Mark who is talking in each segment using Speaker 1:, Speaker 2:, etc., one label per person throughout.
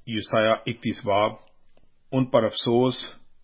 Speaker 1: یسایہ 31 باب۔ ان پر افسوس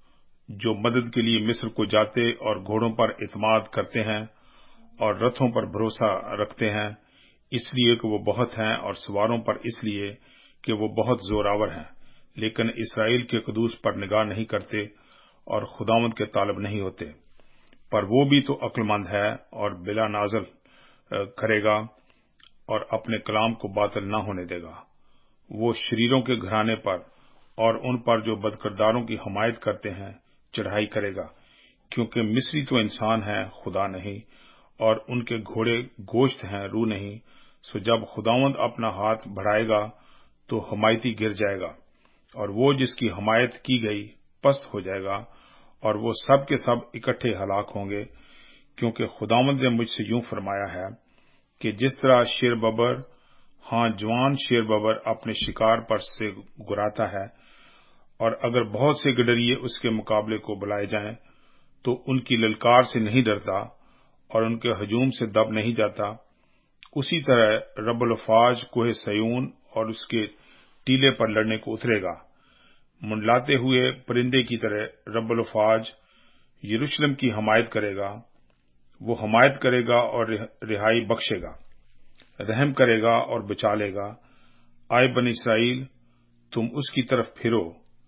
Speaker 1: جو مدد کے لیے مصر کو جاتے اور گھوڑوں پر اعتماد کرتے ہیں اور رتھوں پر بھروسہ رکھتے ہیں، اس لیے کہ وہ بہت ہیں، اور سواروں پر اس لیے کہ وہ بہت زوراور ہیں، لیکن اسرائیل کے قدوس پر نگاہ نہیں کرتے اور خداوند کے طالب نہیں ہوتے۔ پر وہ بھی تو عقل مند ہے اور بلا نازل کرے گا اور اپنے کلام کو باطل نہ ہونے دے گا۔ وہ شریروں کے گھرانے پر اور ان پر جو بدکرداروں کی حمایت کرتے ہیں چڑھائی کرے گا، کیونکہ مصری تو انسان ہیں، خدا نہیں، اور ان کے گھوڑے گوشت ہیں، روح نہیں۔ سو جب خداوند اپنا ہاتھ بڑھائے گا تو حمایتی گر جائے گا، اور وہ جس کی حمایت کی گئی پست ہو جائے گا، اور وہ سب کے سب اکٹھے ہلاک ہوں گے، کیونکہ خداوند نے مجھ سے یوں فرمایا ہے کہ جس طرح شیر ببر، ہاں جوان شیر ببر اپنے شکار پر سے گراتا ہے، اور اگر بہت سے گڈریے اس کے مقابلے کو بلائے جائیں تو ان کی للکار سے نہیں ڈرتا اور ان کے ہجوم سے دب نہیں جاتا، اسی طرح رب الافواج کوہ سیون اور اس کے ٹیلے پر لڑنے کو اترے گا۔ منڈلاتے ہوئے پرندے کی طرح رب الافواج یروشلم کی حمایت کرے گا۔ وہ حمایت کرے گا اور رہائی بخشے گا، رحم کرے گا اور بچا لے گا۔ آئے بنی اسرائیل، تم اس کی طرف پھرو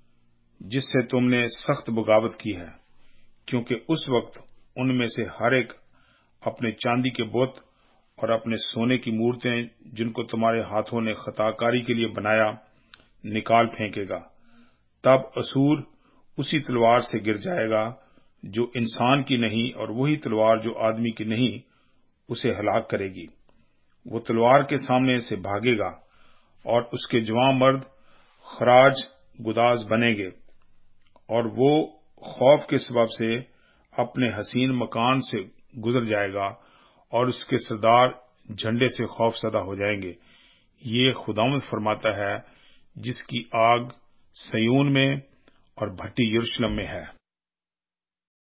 Speaker 1: جس سے تم نے سخت بغاوت کی ہے، کیونکہ اس وقت ان میں سے ہر ایک اپنے چاندی کے بت اور اپنے سونے کی مورتیں جن کو تمہارے ہاتھوں نے خطا کاری کے لیے بنایا نکال پھینکے گا۔ تب اسور اسی تلوار سے گر جائے گا جو انسان کی نہیں، اور وہی تلوار جو آدمی کی نہیں اسے ہلاک کرے گی۔ وہ تلوار کے سامنے سے بھاگے گا اور اس کے جوان مرد خراج گداز بنیں گے، اور وہ خوف کے سبب سے اپنے حسین مکان سے گزر جائے گا، اور اس کے سردار جھنڈے سے خوف زدہ ہو جائیں گے۔ یہ خداوند فرماتا ہے جس کی آگ سیون میں اور بھٹی یروشلم میں ہے۔